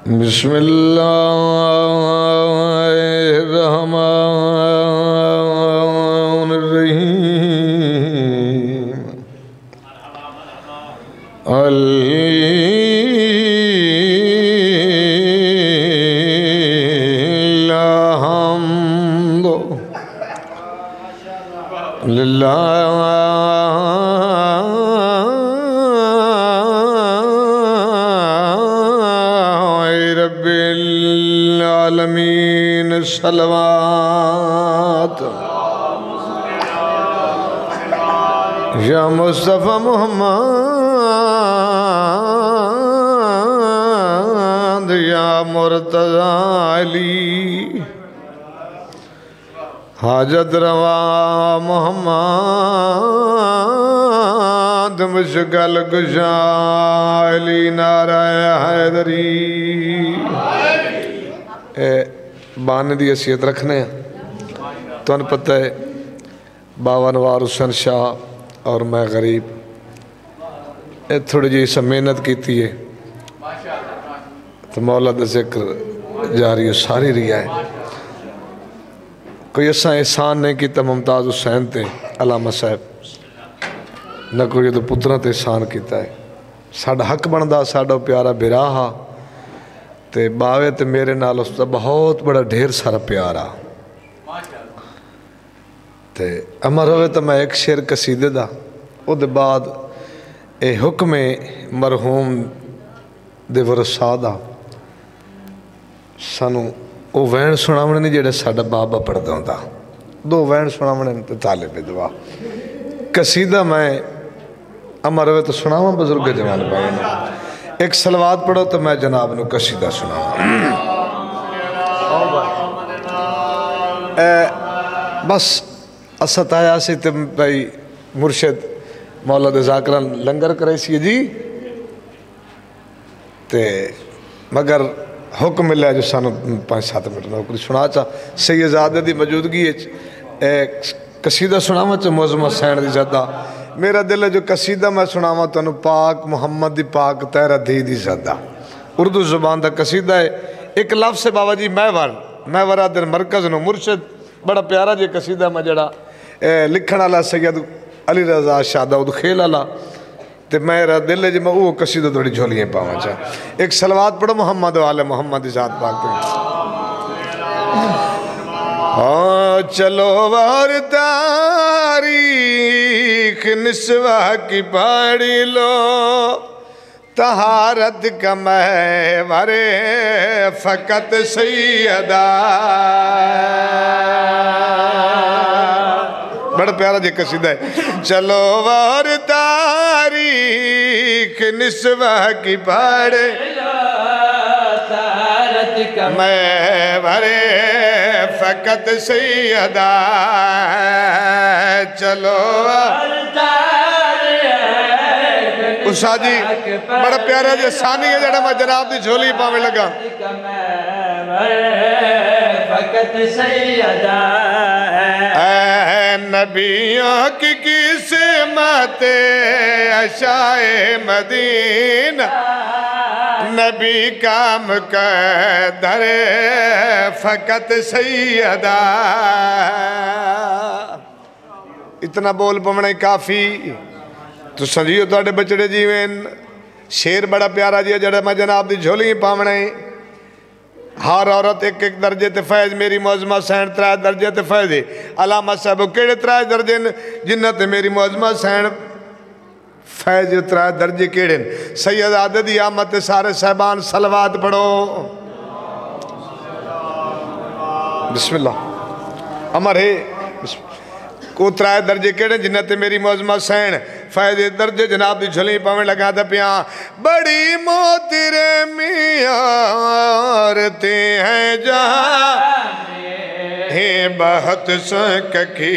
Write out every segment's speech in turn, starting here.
بسم اللہ الرحمن الرحیم الحمد للہ رب العالمین صلوات یا مصطفی محمد یا مرتضی علی حاجت روا محمد مشکل کشا علی نعرہ حیدری بانے دی حیثیت رکھنے ہیں تو ان پتہ ہے بابا نوار حسین شاہ اور میں غریب تھوڑی جی سا محنت کی تھی ہے تو مولا دا ذکر جاری و ساری رہی ہے کوئی ایسا احسان نہیں کیتا ممتاز حسین تے علامہ صاحب نہ کوئی تو پترہ تے احسان کیتا ہے ساڑھا حق بندہ ساڑھا پیارا براہا تے باوے تے میرے نال اس تا بہت بڑا ڈھیر سارا پیارا تے امر ہوئے تو میں ایک شعر قصیدے دا او دے بعد اے حکم مرحوم دے ورثہ دا سانو او وین سناونے نہیں جیڑے ساڑھا بابا پڑھتا ہوں دا دو وین سناونے تے طالب دعا قصیدہ میں امر ہوئے تو سناواں بزرگ جوان بھائی ایک صلوات پڑھو تو میں جناب نو قصیدہ سناواں بس اسات آیا سی تے بھائی مرشد مولا دے ذاکران لنگر کرے سی جی تے مگر حکم ملے جو سانو 5-7 منٹ نوکری سنا چاہ سیدزادہ دی موجودگی ایک قصیدہ سناواں چاہ معظم حسین دی زدہ میرا دل ہے جو قصیدہ میں سناواں تو انہوں پاک محمد دی پاک تیرہ دی دی زدہ اردو زبان دا قصیدہ ہے ایک لفظ سے بابا جی میں ورہ در مرکز نو مرشد بڑا پیارا جی قصیدہ میں جڑا لکھن اللہ سید علی رضا شاہ داؤد خیل اللہ تے میرا دل ہے جی میں وہ قصیدہ تھوڑی جھولیاں پاواں چاہ ایک صلوات پڑھو محمد و آل محمد دی ذات پاک پہ چلو وار تاریخ نسوہ کی پاڑی لو طہارت کا محور فقط سیدہ بڑا پیارا جی قصیدہ ہے چلو وار تاریخ نسوہ کی پاڑی لو طہارت کا محور فقط سیدہ چلو اسا جی بڑا پیارا جی ثانی ہے جڑا میں جناب دی جھولی پاویں لگا فقط سیدہ اے نبیوں کی قسمت عشائے مدینہ نبی کا مقدر فقط سیدہ اتنا بول پمنے کافی تو سنجیو تو اڈے بچڑے جیوین شیر بڑا پیارا جی جڑے میں جناب دی جھولی پامنے ہر عورت ایک ایک درجے تے فیض میری معظمہ حسین 3 درجے تے فیض علامہ صاحب کیڑے 3 درجے جنت میری معظمہ حسین فیض 3 درجے کیڑے سید عاددی آمد سارے صاحبان صلوات پڑھو بسم اللہ امر ہے کو 3 درجے کیڑے جنت میری معظمہ حسین فیض درجے جناب دی جھلی پاویں لگا دے پیاں بڑی محترمی عورتیں ہیں جہاں ہیں بہت سنک کی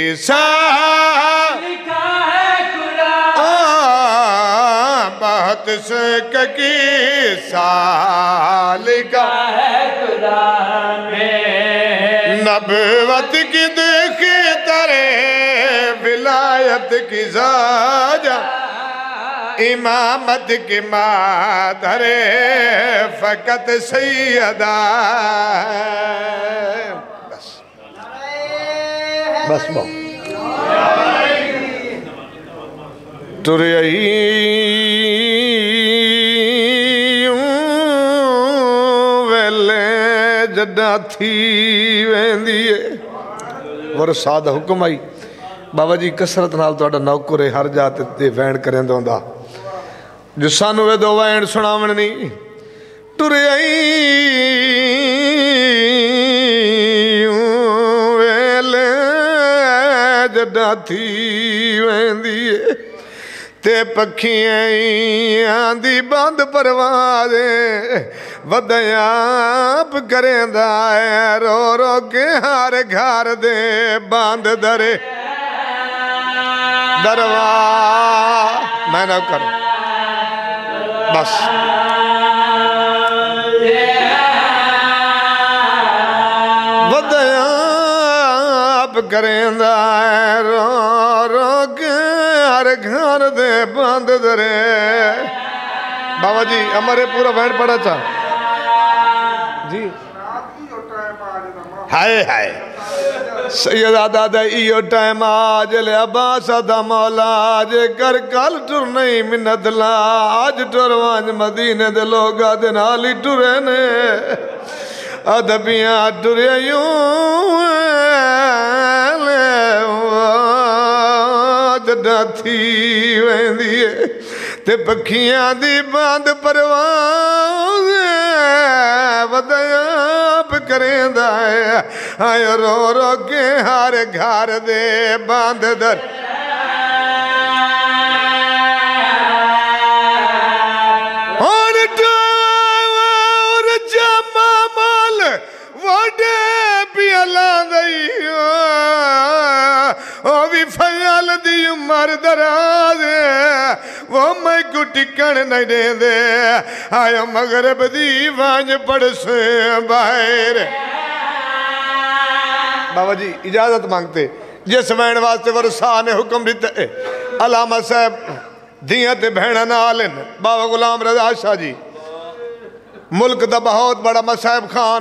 بہت سنک کی سالکہ ہے قرآن میں نبوت کی دیکھی ترے ولایت کی زاجہ امامت کی مادر شفقت سیدہ بس بہت تریئی ویلے جڈا تھی ویندیے ورساد حکم آئی بابا جی کسرت نال تو اڈا نوکرے ہر جاتے دے وین کریں دوں دا جو سانو وے دو وین سناون نہیں تریئی ویلے جڈا تھی ویندیے تے پکھیاں دی بند پروازیں ودیاپ کریں دائے رو رو کے ہر گھر دے بند درے درواز میں نہ کروں بس ودیاپ کریں دائے رو رو کے ہر گھر دے بند درے بابا جی ہمارے پورا وینڈ پڑا چاہ جی ہائے ہائے سیدہ دادا ایو ٹائم آج لے عباس دا مولا جے کر کل ٹر نہیں منت لا آج ٹروانج مدینے دے لوگا دے نالی ٹرنے ادبیاں ٹریوں جڈا تھی ویندیے تے پکھیاں دی بند پرواز ودیاپ کریں دائے آئے رو رو کے ہر گھر دے بند در اور جمع مال وڈے پیالان دئی او بھی فیال دی عمر دراز وہ میں کو ٹکن نہیں دیں دے آیا مغرب دی وانج پڑ سے باہر بابا جی اجازت مانگتے جس وین واسطے ورسا نے حکم دیتے علامہ صاحب دیاں تے بہنہ نالن بابا غلام رضا شاہ جی ملک دا بہت بڑا مصاحب خان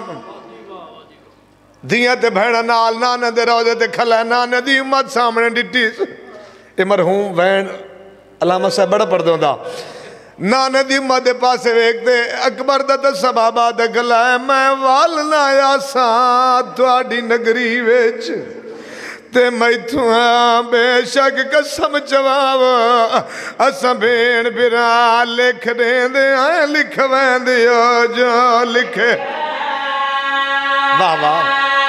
دیاں تے بہنہ نال نانے دے روزے تے کھلے نانے دی امت سامنے ڈٹیس اے مرحوم وین علامہ صاحب بڑا پڑھ دا نانے دی امت دے پاسے ویک دے اکبر دا سبابہ دے گلائے میں والنا یا ساتھ تواڈی نگری ویچ تے میتھواں بے شک قسم جواب اساں بین برا لکھ دیں دے آئے لکھ وین دیو جو لکھے واہ واہ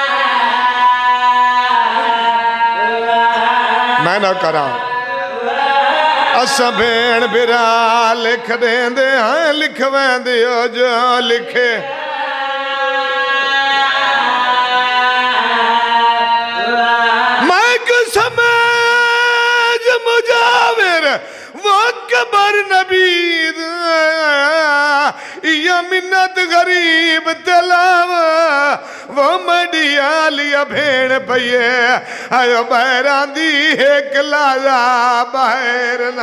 میں نہ کراں اساں بین برا لکھ دیں دے آئے لکھ وین دیو جو لکھے سمجھ مجاور وہ کبر نبید یا منت غریب تلاو وہ مڈیا لیا بھیڑ پئیے آئیو بہران دی ایک لایا بہرنا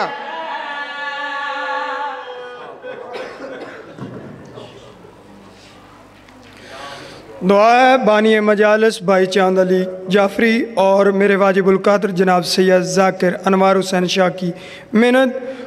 دعا بانی مجالس بھائی چاند علی جعفری اور میرے واجب القادر جناب سید ذاکر انوار حسین شاہ کی محنت